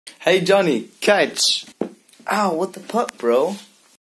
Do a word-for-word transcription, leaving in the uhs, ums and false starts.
Hey Johnny, catch! Ow, what the fuck, bro?